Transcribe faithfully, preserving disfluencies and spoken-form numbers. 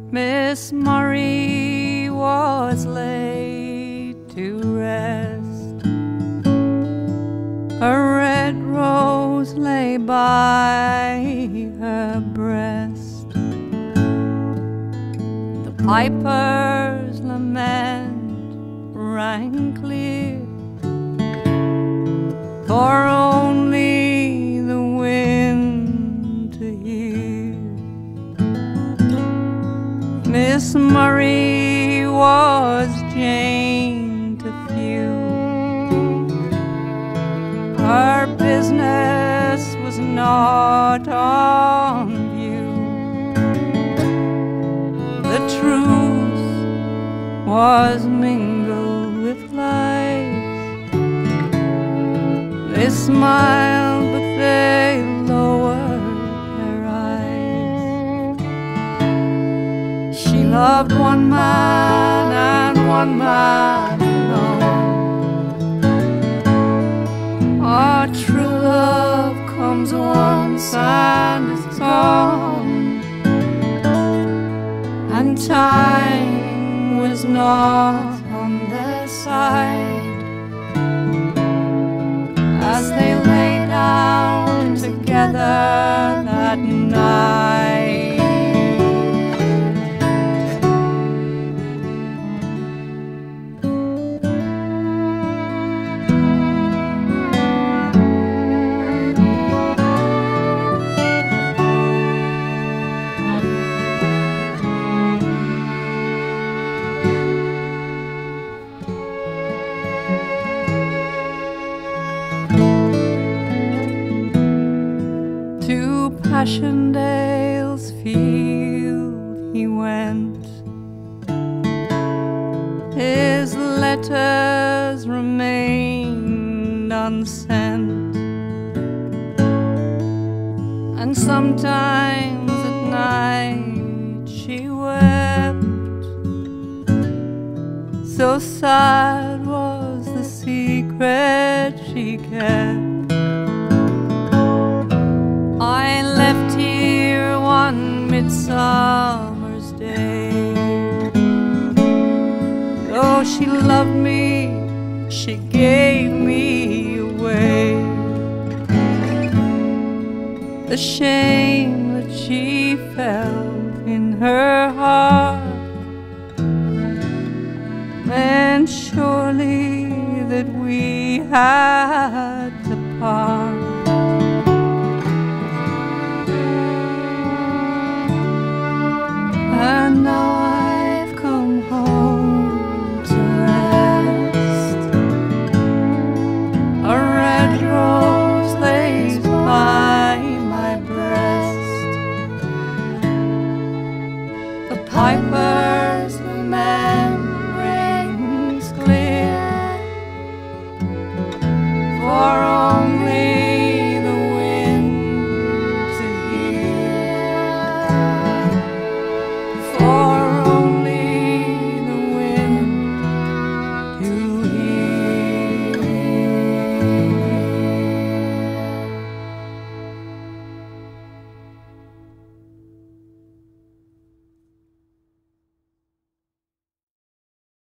Miss Murray was laid to rest. A red rose lay by her breast. The piper's lament rang clear, for only the wind to hear. Miss Murray was Jane to few. Her business was not on view. The truth was mingled with lies. They smiled, but they lowered their eyes. She loved one man and one man alone. Our true love comes once and is gone, and time was not on their side as they lay down together that night. Fashionable's field he went. His letters remained unsent, and sometimes at night she wept. So sad was the secret she kept. I left here one midsummer's day. Though she loved me, she gave me away. The shame that she felt in her heart meant surely that we had to part. And now I've come home to rest. A red rose lays by my breast. The piper's lament